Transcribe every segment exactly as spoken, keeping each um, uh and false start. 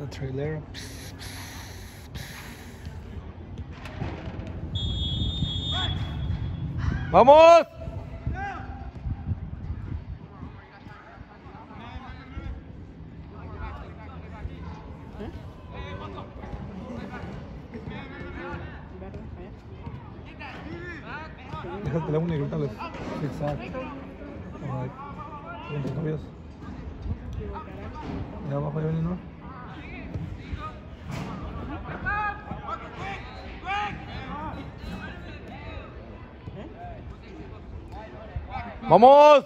La trailera. ¡Vamos! Deja el teléfono y grítales. Exacto. Con tus novios. Ya abajo ya viene, ¿no? ¡Vamos!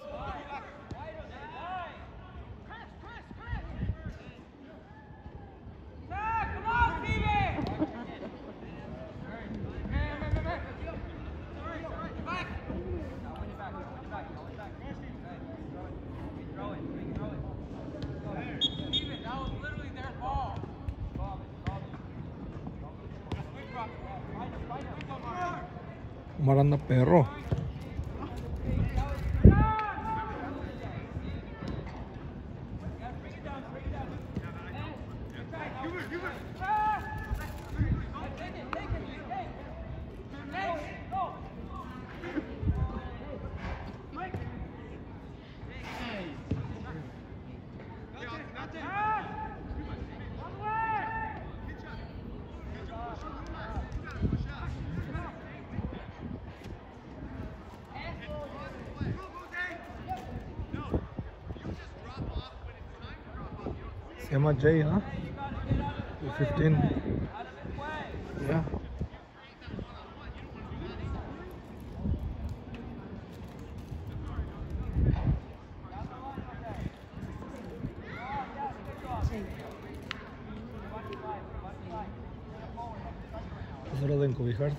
Omar anda perro. Se llama Jay, ¿ah? ¿eh? fifteen. Yeah. Es hora de encobijarse.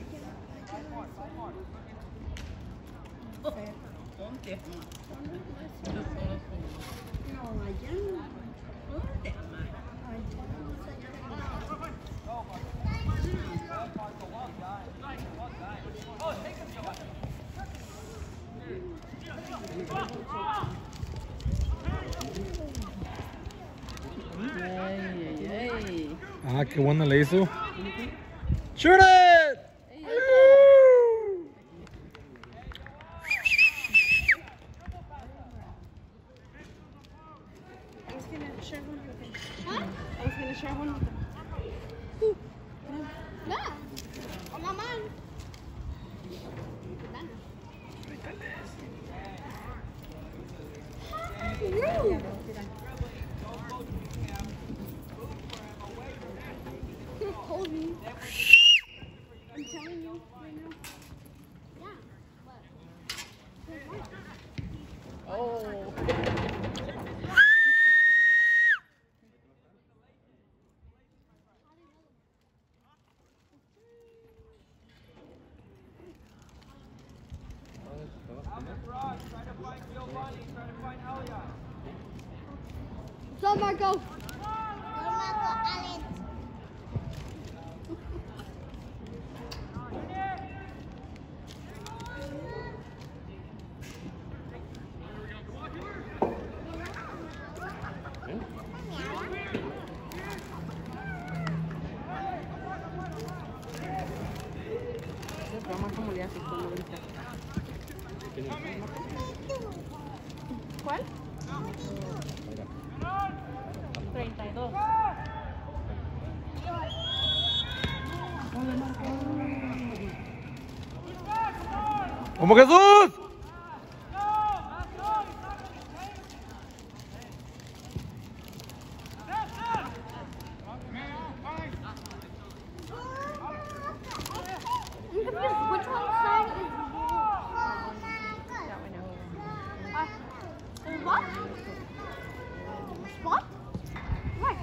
¿Dónde? No, allá. ¿Dónde? Ay, ay, ay. Ah, qué buena le hizo. Shoot it! I was gonna share one with him. Huh? I was gonna share one with him. Who? No. On my mind. No. Could have told me. I'm telling you right now. Yeah. What? Oh. So Marco. Go, Marco, Alex. Vamos como le haces con ahorita. ¿Cuál? treinta y dos. ¡Vamos, Jesús! Which one side is uh, what? What? Right.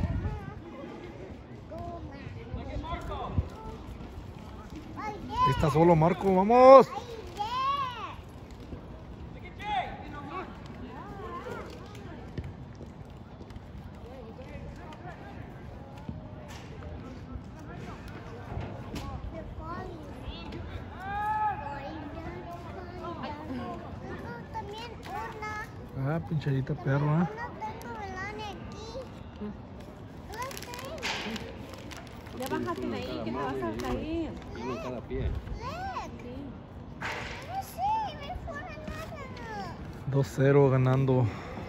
Está solo Marco, vamos. Ah, pinchadita perro, ¿eh? No tengo melón aquí. ¿Dónde está Ya bájate de ahí, que te vas a caer. Uno en cada pie. Let me see before another. dos cero ganando.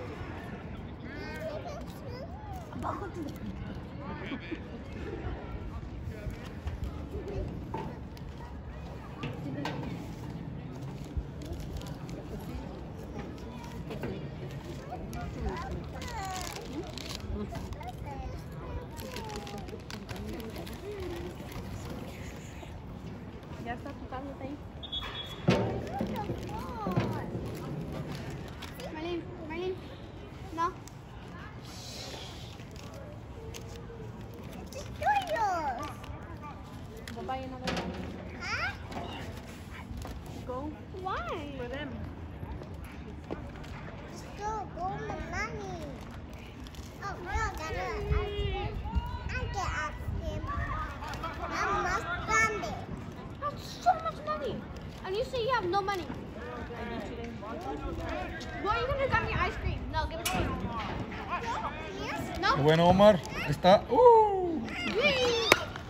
Ya está tu tablet ahí. Marlene, Marlene. No. It's yours. Papá ya no va a Huh? Go Why? for them. Go, go my money. Oh, no, gotta ask him. I can ask him. I must find it. That's so much money. And you say you have no money. Well, you could have got me ice cream. No, give it to me. Yes? No? Qué bueno, Omar. Está. Uh. Yay.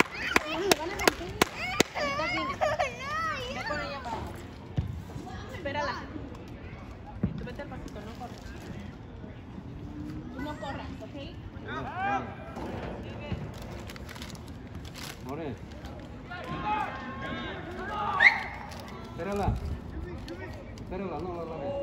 Ahorita viene. Ve con ella para. Espérala. Y tú vete al pasito, no corras. Tú no corras, ¿ok? More. Espérala. Espérala, no la agarres.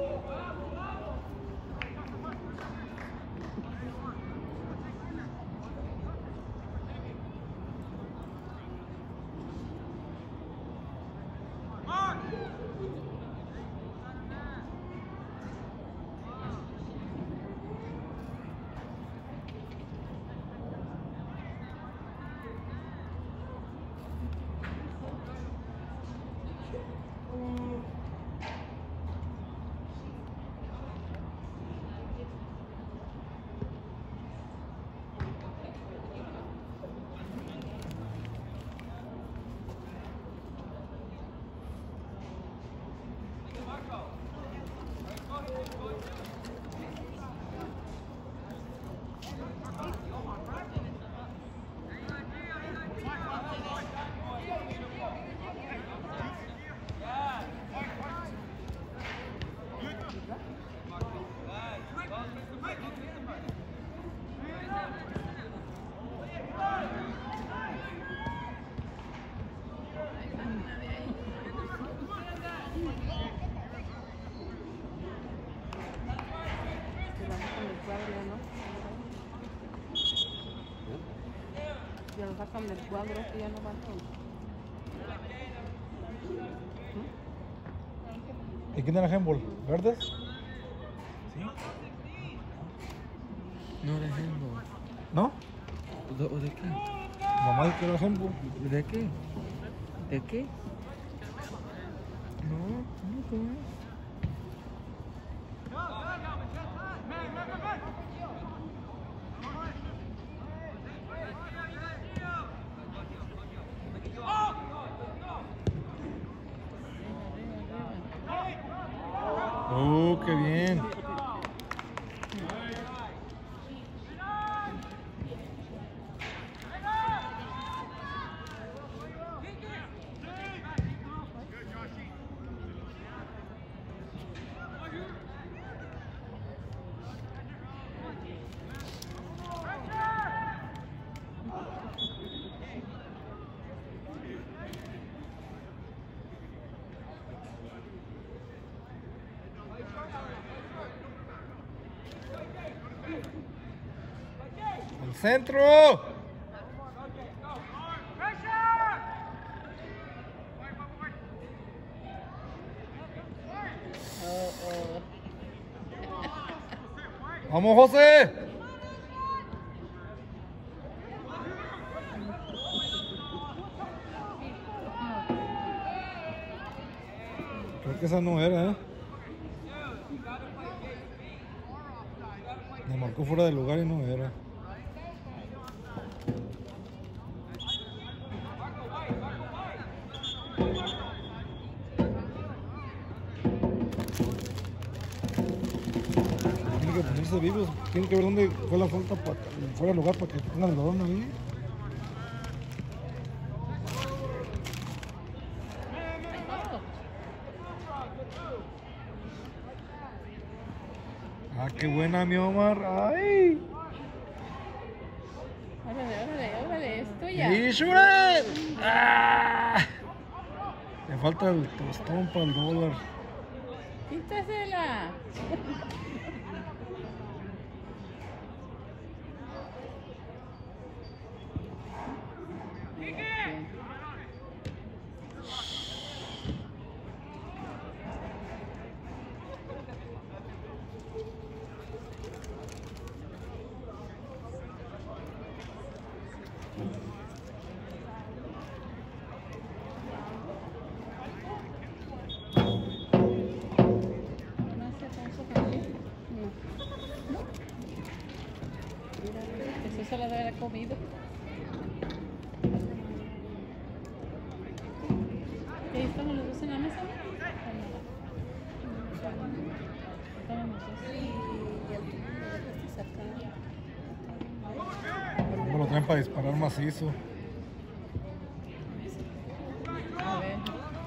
Ya lo sacan del cuadro, que ya no van todos. ¿Y quién era handball? ¿Verdes? Sí. No, de handball. ¿No? ¿De, o de qué? Mamá dice que era handball. ¿De qué? ¿De qué? No, no, ¿cómo es? Oh, qué bien. ¡El centro! ¡Vamos, José! Creo que esa no era, ¿eh? Me marcó fuera de lugar y no era. Tienen que ponerse vivos, tienen que ver dónde fue la falta para fuera de lugar para que pongan el balón ahí. qué buena mi Omar. Ay. Órale, órale, órale, es tuya. ¡Y Shuren! ¡Ah! Le falta el tostón para el dólar. Quítasela. Eso se lo debe haber comido. ¿Ahí estamos los dos en la mesa? ¿Cómo lo traen para disparar macizo? A ver.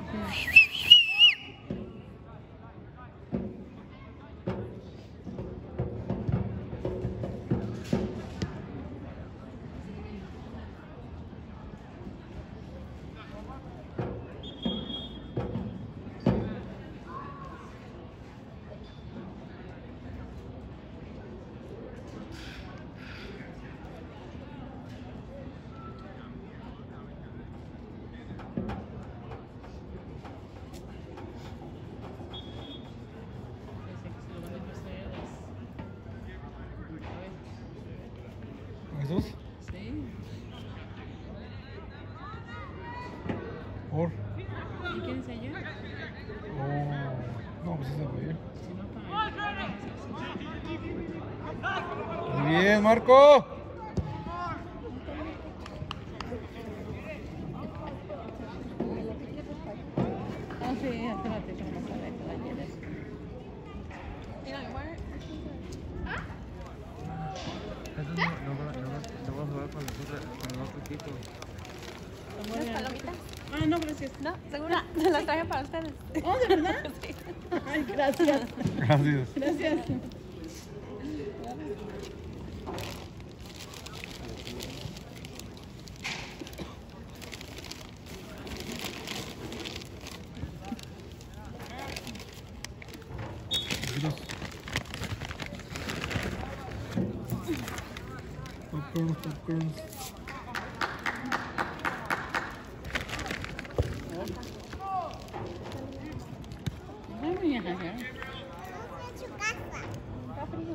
¿Esos? Sí. ¿Por? ¿Y quién enseñó? Oh, no, pues ese fue yo. Si no, para Muy bien, Marco. Ah, sí, espérate, que vamos a ver que la lleves. Eso no, no, va, no, va, no va a jugar con, nosotros, con el otro equipo. ¿Unas palomitas? Ah, no, gracias. No, segura. Las traje para ustedes. Oh, ¿de verdad? Sí. Ay, gracias. Gracias. Gracias. Popcorn, popcorn. Ay, mira, ajá. En su casa. Está frío.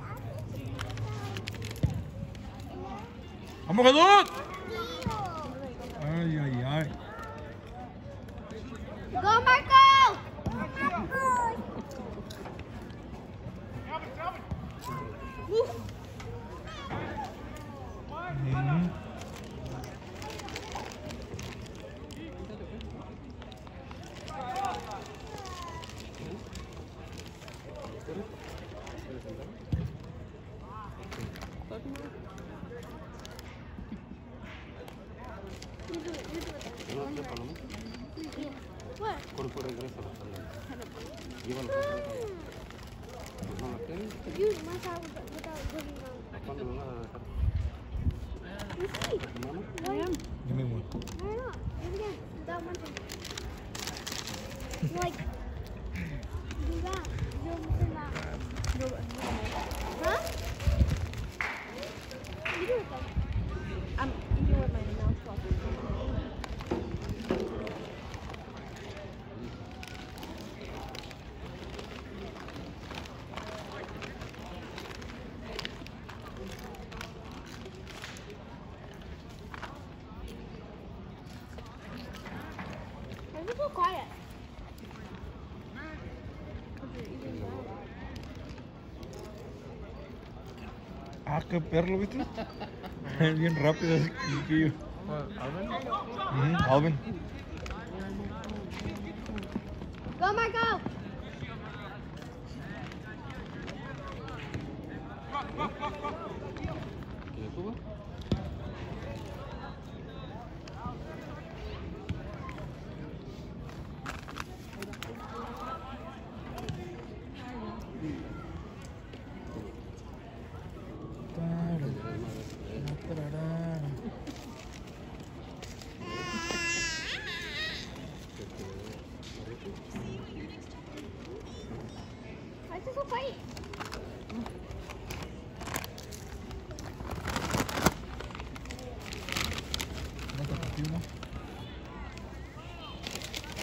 ¡Vamos, Jesús! Ay, ay, ay. ¡Go, Marco! Mm. What? Por por regreso a la sala. Llévalo. ¿No la quieres? You must have without, without giving them. ¿Cuándo lo vas a dejar? You see? ¿Hermano? No, no, Yo mismo. no. Do it again. Without munching. Like, do that. Do that. Huh? You do it then. I'm eating with my mouth full. Why are you so quiet? Ah, qué perro, ¿viste? Bien rápido ese chiquillo. ¿Alvin? Ujú, Alvin. Go, Marco! ¿Quieres subo?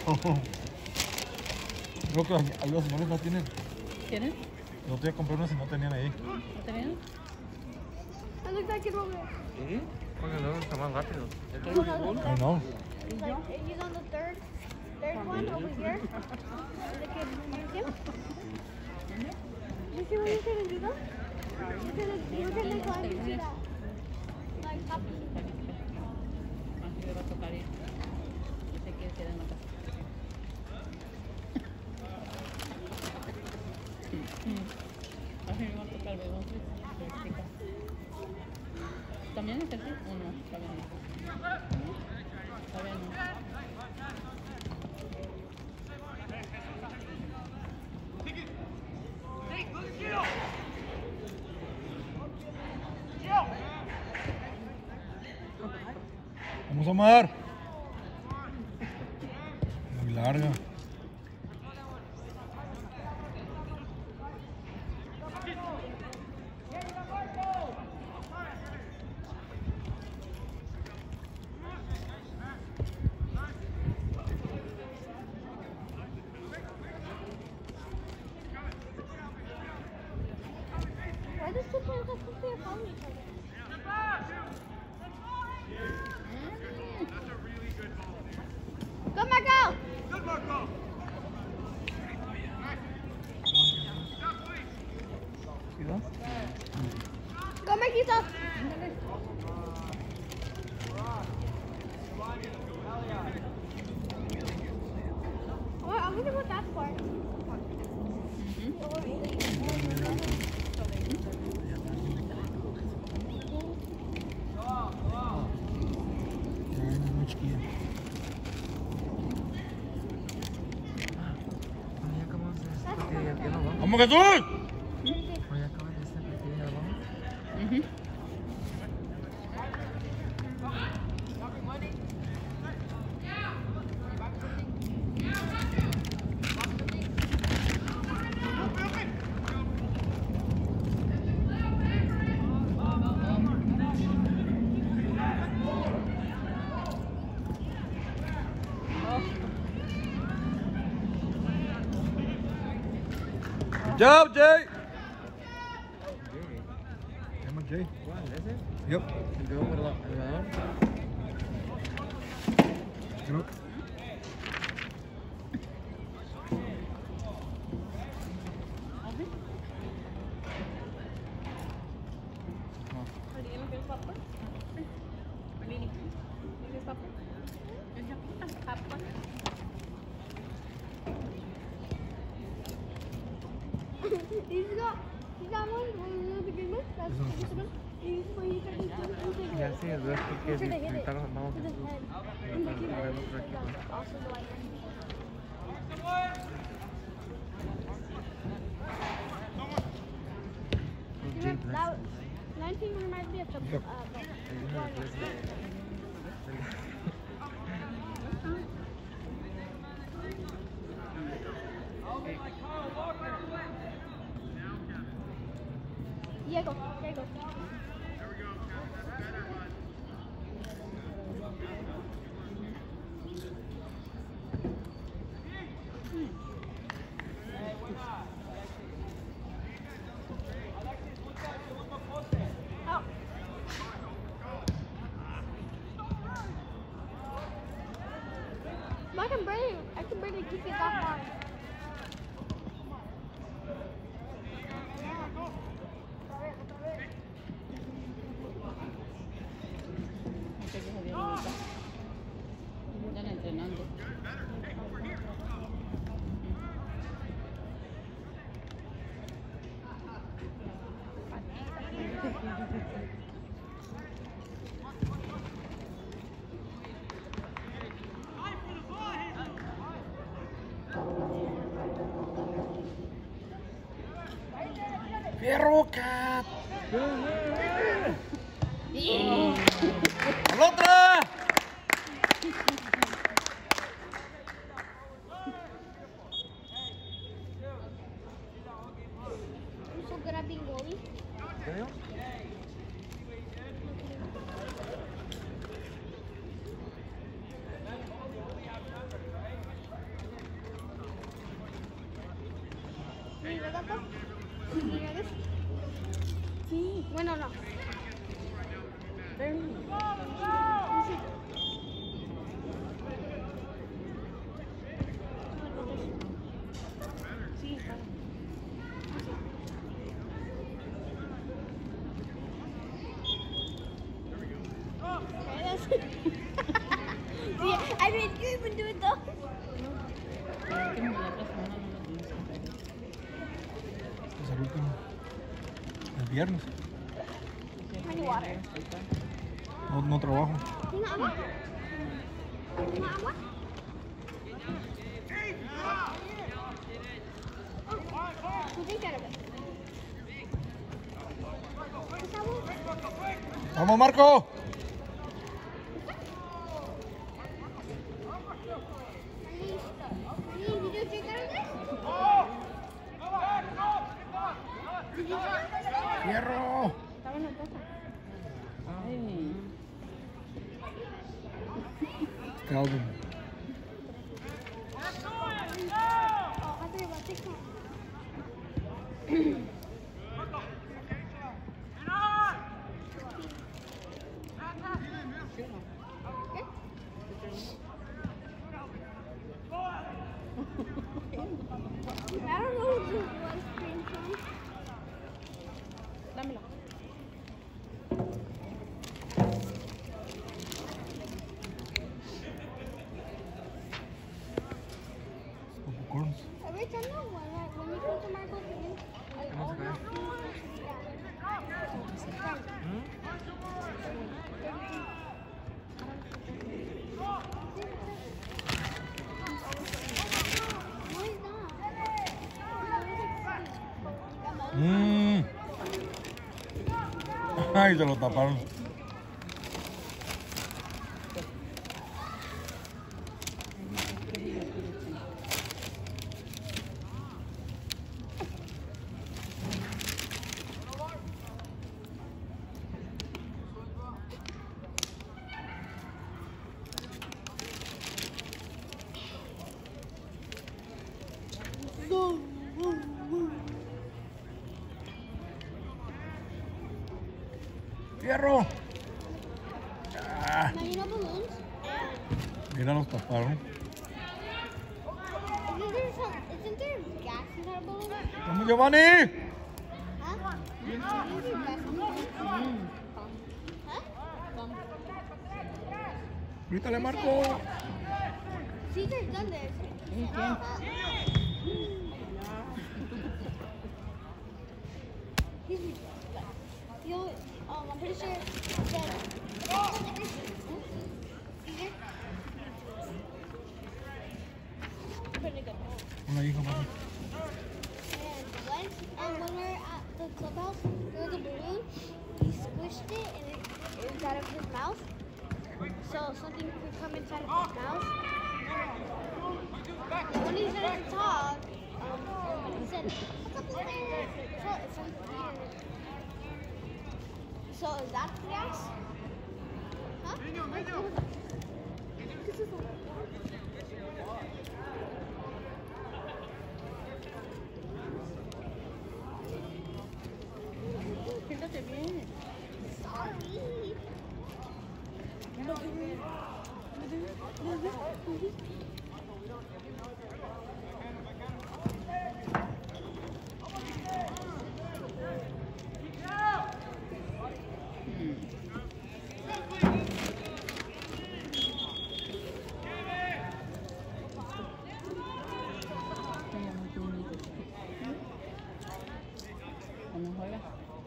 Creo que ahí los señores no tienen. ¿Tienen? Yo te iba a comprar unas y no tenían ahí. ¿No tenían? That looks like it over there. ¿Sí? Porque luego está más rápido. I know. He's like, he's on the third, third one over here. And the kid use him. You see what he's gonna do though? He's gonna, he's gonna climb into that. Like, up. Así le va a tocar ir. Dice que queda en la casa. Así me va a tocar ver un chica. ¿También es así? ¿O no? Todavía no. Todavía no. Vamos a Omar. Muy larga. Why does two players have to stay upon each other? Go, Marco! Go, Marquito! Oh, I'm gonna go that far. Ya, muy chiquilla. Ya acabamos de este partido, ya, ya nos vamos. ¡Vamos, Jesús! Ya acabamos de este partido, ya vamos. Ujú. Good job, Jay. Llama Jay. ¿Cuál? ¿Ese? Yep. El que va por la- el ganador. Creo. Are you gonna get popcorn? Nini, you get popcorn? Popcorn. He's got, he's got one, one of the green ones. That's this one. He's where you can eat it and take Ya it. sí, es verdad que He's gonna hit it ahorita nos vamos with his a head. And the kid ver otro equipo. also the white one. Con Jay Remember, that Blessing. nineteen reminds me of the Yep. uh, the Hay uno de Blessing. Diego, Diego. Oh. I can barely, I can barely keep it that far. No sé qué jodido ahorita. Están entrenando. ¡Fierro, Cat! ¡A la otra! I'm so good at being goalie. ¿Qué digo? loco? ¿Reales? Sí. Bueno, no. Very. Sí, claro. Sí, I mean, you even do it though. Es el último. El viernes. Many water. No, no trabajo. ¿Tiene agua? ¿Tiene agua? Oh, who did get it? ¿Es agua? ¡Vamos, Marco! Did you drink out of this? Did you drink out of this? ¡Fierro! Estaba en la casa. Ay. Calvin. Oh, I thought you were about to take one. I don't know who this was came from. Dámelo. Popcorns. Every time though, when, I, when you come to Marco's game, I always Mmm. Ay, se lo taparon. ¡Fierro! Ah, Now you know balloons? mira, los taparon. Isn't there some, isn't there gas in our balloon? ¡Vamos, Giovanni! Huh? Isn't there gas in the balloon? Huh? Grítale, Marco. Caesar's done this. ¿Quién? Uh, He's you know, um, I'm pretty sure that Caesar. Pretty good. Una hija, papi. And once, and when we were at the clubhouse, there was a balloon. He squished it, and it, it was out of his mouth. So something could come inside of his mouth. When he started to talk, um, he said, "What's up there?" So it sounds weird. So is that gas? Huh? This is Siéntate bien. sorry. ¿Cómo juega?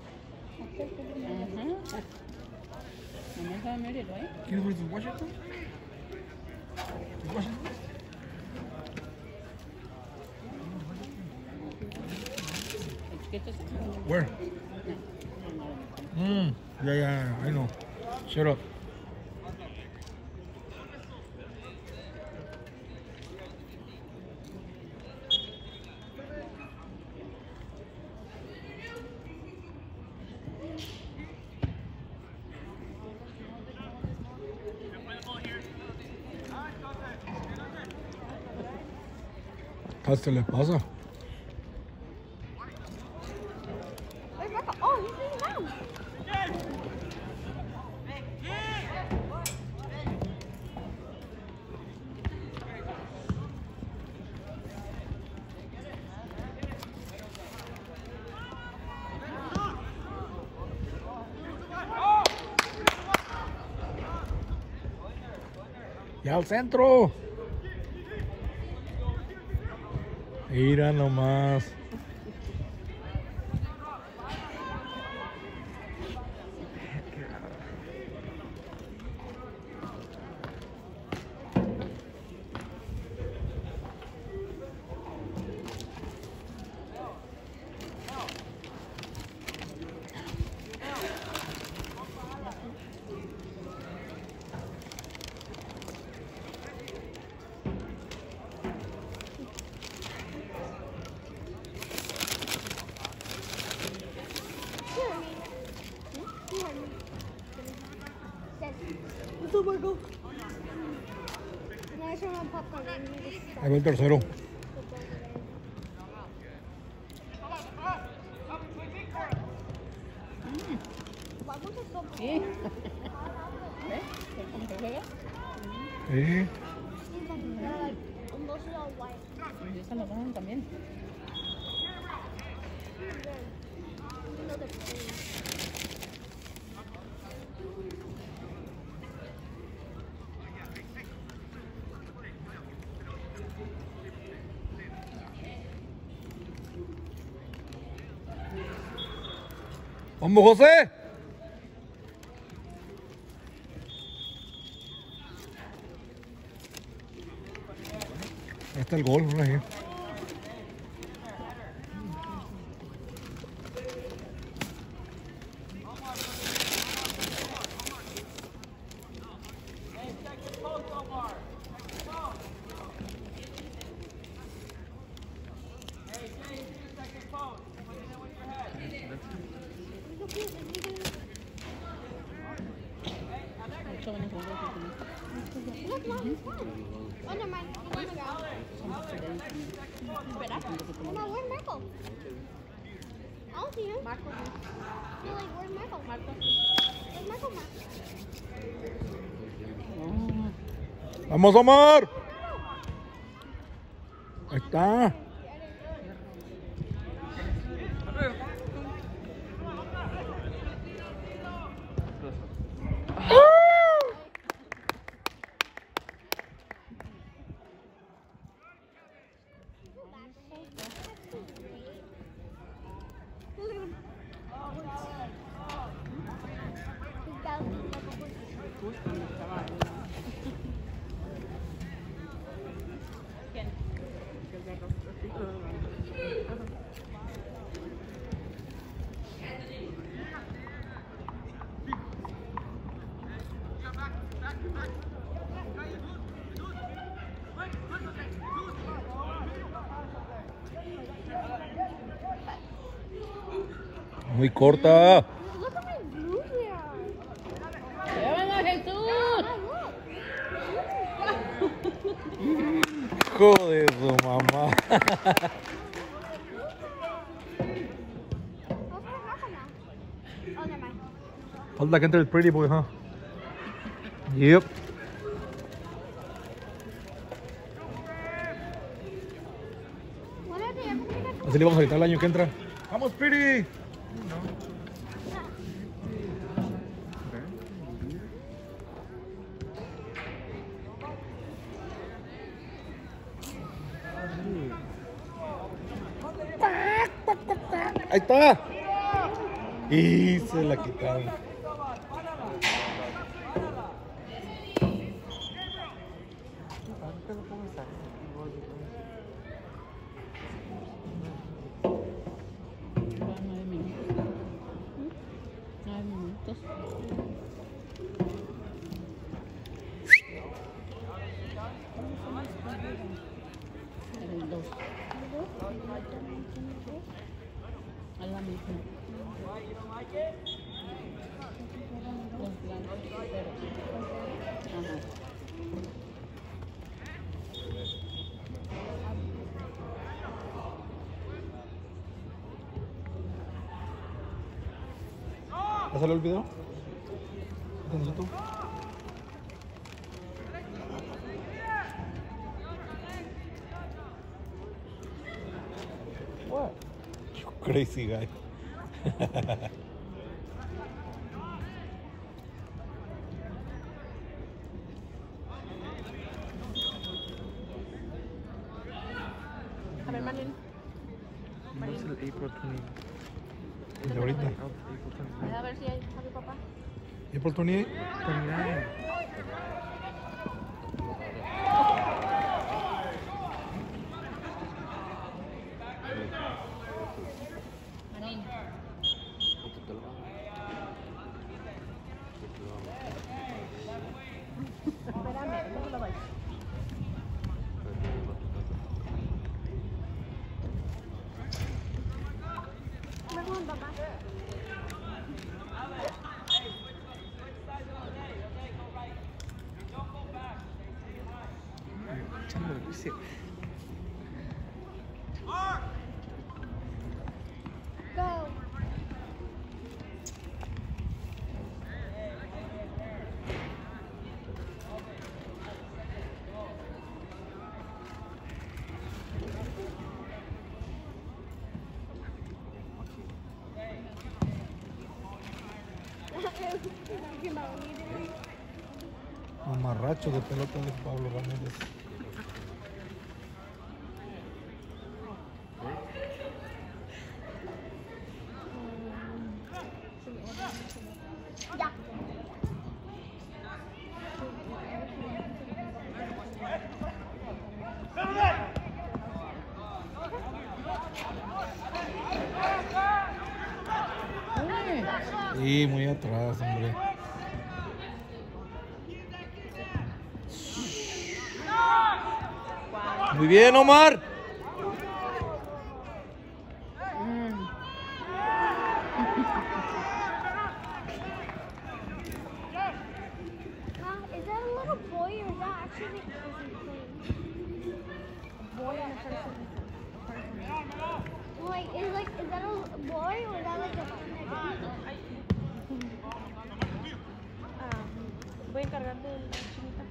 Ajá. Mamá estaba mérito, ¿eh? ¿Quieres ver tu Washington? ¿Tu Washington? Where? Mmm. Yeah, yeah, I know. Shut up. ¿Qué le pasa? Ya al centro. Mira nomás. Oh my god. Now I turn on popcorn and you just stop. Ahí va el tercero. Vamos a stop. Sí. ¿Ves? ¿Cómo se juega? Sí. Un dos is all white. Y esa la ponen también. No, they're playing. ¡Vamos, José! Ahí está el gol, ¿no? Ahí. Ocho van a jugar con Look, Mom, it's fun. Oh, never mind. You want to go? Espera. Oh, no, where's Michael? I don't see him. Marco. You're like, where's Michael? Marco. Where's Michael, Mark? Oh. ¡Vamos, Omar! Ahí está. ¿Quién? Muy corta. Look at my blue here. ¡Llévala, Jesús! Hijo de su mamá. Oh, where's Michael now? Oh, never mind. Falta que entre el pretty boy, huh? Yep. When are they ever going to Así le vamos a gritar el año que entra. ¡Vamos, pretty! Ahí está. Y se la quitaron. Van nueve minutos. Nueve minutos. Era el dos. A la misma. Los blancos, pero. Ajá. ¿Ya salió el video? ¿En YouTube? What? You crazy guy. ver, Manin. No es el April veinte. De ahorita. April veinte. A ver si hay papi, papá. April twenty-eight. veintinueve. Manin. Espérame, ¿cómo lo vais? Perdón, papá. Echando el vicio. Go. Mamarracho de pelota de Pablo Ramírez. Ya. Sí, muy atrás, hombre. Muy bien, Omar. Mom, is that a little boy or is that actually a playing? A boy and a person. Like, is like is that a boy or is that like a Ah, voy a encargar de la chinita.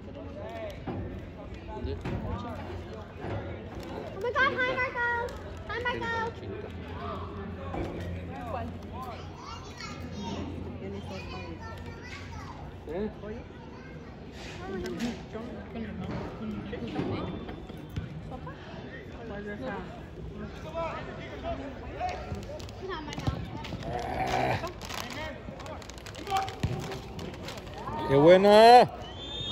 Oh my god, hi Marco! Hi Marco! ¿Cuál? ¿Eh? ¿Papá? ¿Cuál es esa? Not my mom. ¡Qué buena! ¿Igual?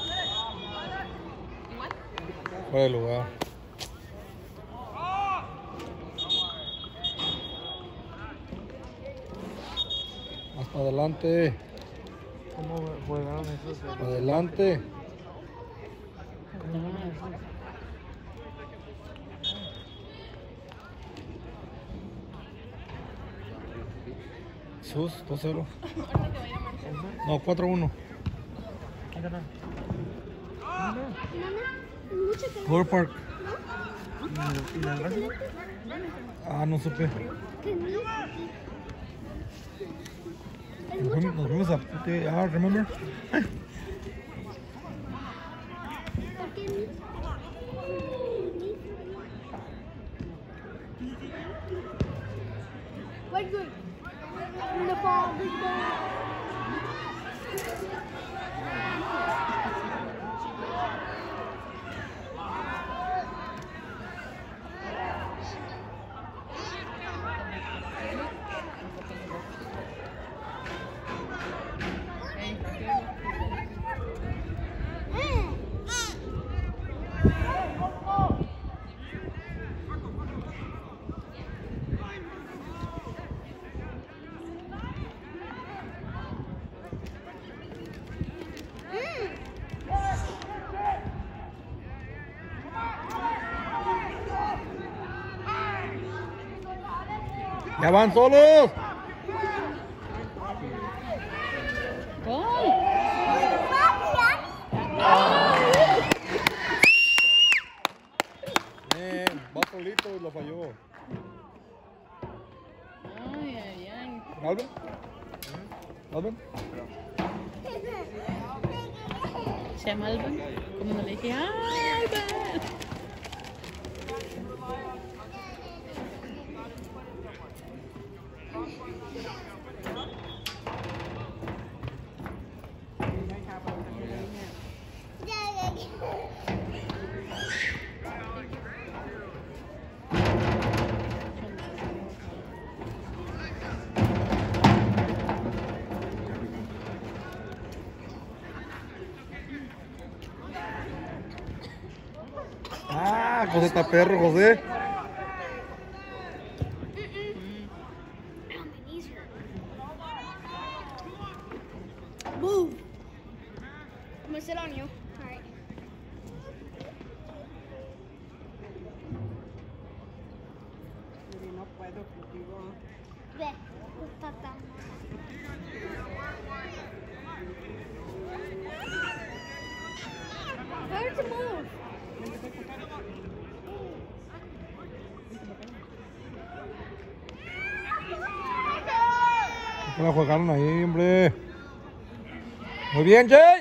Fuera de lugar. Más para adelante. ¿Cómo jugaron esos? Para adelante. ¿Cómo jugaron esos? Sus, dos cero. No, cuatro uno. ¿Quién ganó? Nana, mucho que Clover Park. ¿Y la varsity? Ah, no supe. Es Nos mucho. fuimos, nos fuimos a... Ah, remember? Wait, good. The ball, the ball. ¡Ya van solos! Bien, va solito y lo falló. Ay, ay, ay. ¿Alvin? ¿Alvin? Se llama Alban. Como no le dije, Alban. Yeah. Ah, José está perro, José. Move. I'm gonna sit on you. All right. No puedo contigo. Ve, papá. Hard to move. ¿Qué la jugaron ahí, hombre? Muy bien, Jay.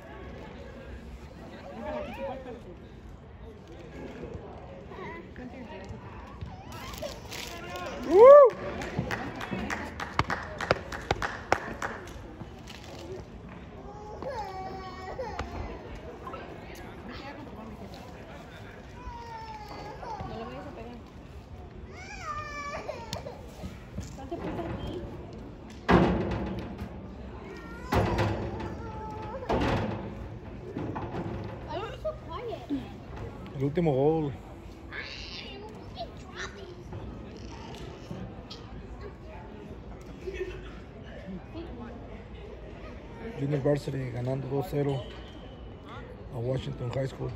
Uh. No lo vayas a pegar. Date prisa aquí. I was so quiet. El último gol. Junior Varsity ganando dos cero a Washington High School.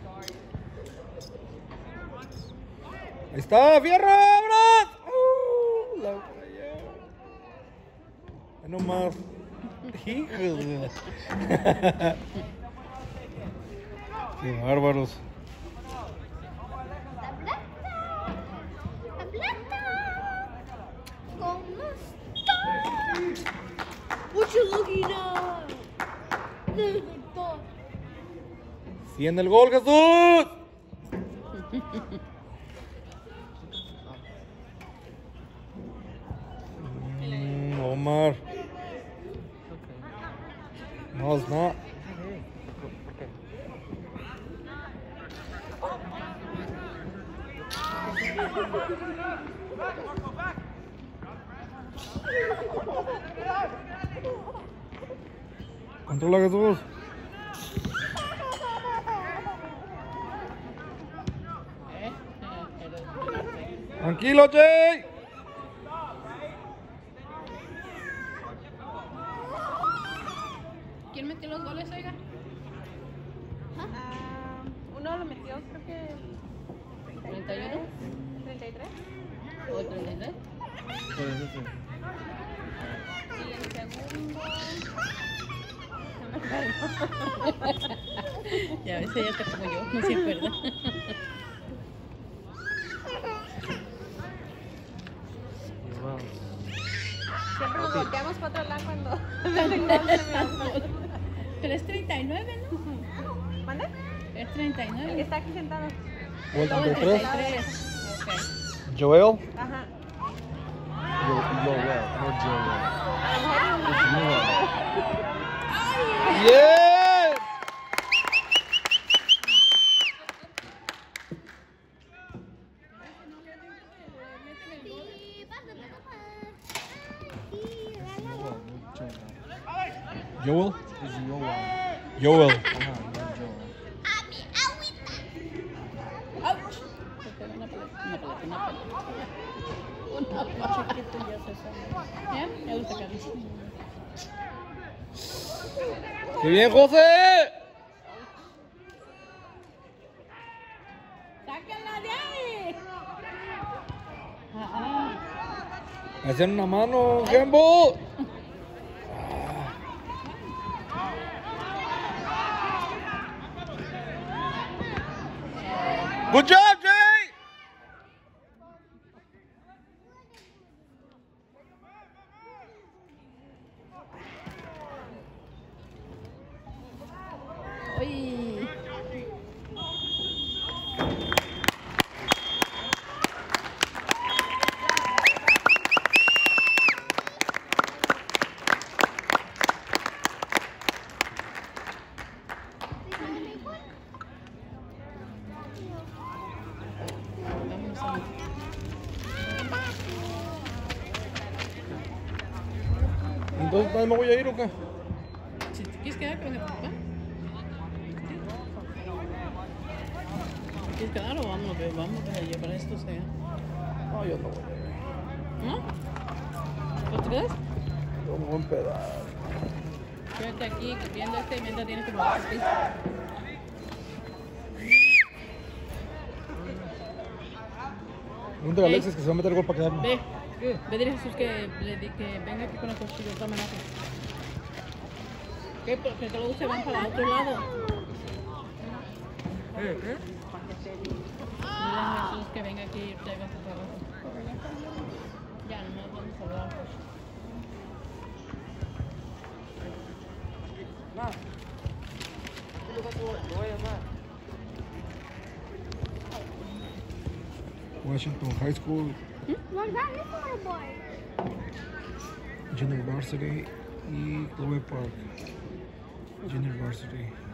Ahí está, fierro, vámonos. Uh, la fallé. Ahí nomás. Hijo de... Qué bárbaros. ¿Cómo estás? What you looking at? cien el gol, Jesús. Mm, Omar. No, it's not. Controla, Jesús. Tranquilo, Jay. ¿Quién metió los goles, oiga? Ah, uno lo metió, creo que el ¿treinta y uno? treinta y tres. ¿O el treinta y tres? Por eso sí. Y el segundo. No me acuerdo. Ya a veces ya está como yo, no se acuerda. Wow. Siempre nos volteamos para otro lado cuando hacen gol de mi. Pero es treinta y nueve, ¿no? ¿Mande? Es treinta y El que nueve. está aquí sentado. O el Todo el treinta y tres. treinta y tres. Ok. Joel. Ajá. Yo, yo, well, no Joel. A lo mejor It's Noel. Bien. Noel, no Joel. Joel. It's Noel. Joel. Ajá, no Joel. Porque una paleta, una paleta, una paleta. Una paleta. ¿Ya? Ya lo sacaron. ¡Qué bien, José! ¡Sácala de ahí! Ah, Me hacían una mano, Gamble. Good job, Jay. Uy. Vamos a ver. Entonces, ¿también me voy a ir o qué? Si te quieres quedar con el papá. ¿Quieres quedar o vamos, ve, vamos a llevar esto? ¿Sí? No, yo no voy a ir. ¿No? ¿No te quedas? Yo me voy a empedar. Quédate aquí viendo este mientras tienes que mover el piso. Pregúntale a Ey. Alexis que se va a meter gol para quedarme. Ve, ve, dile a Jesús que, le di- que venga aquí con el cuchillo, esta amenaza. ¿Qué? Porque que luego se van para el otro lado. ¿Eh? ¿Qué? Dile a Jesús que venga aquí y traiga su trabajo. Ya, no me vamos a hablar. Ma. Lo voy a llamar. Washington High School, What about this little boy? Junior Varsity y Clover Park. Junior Varsity.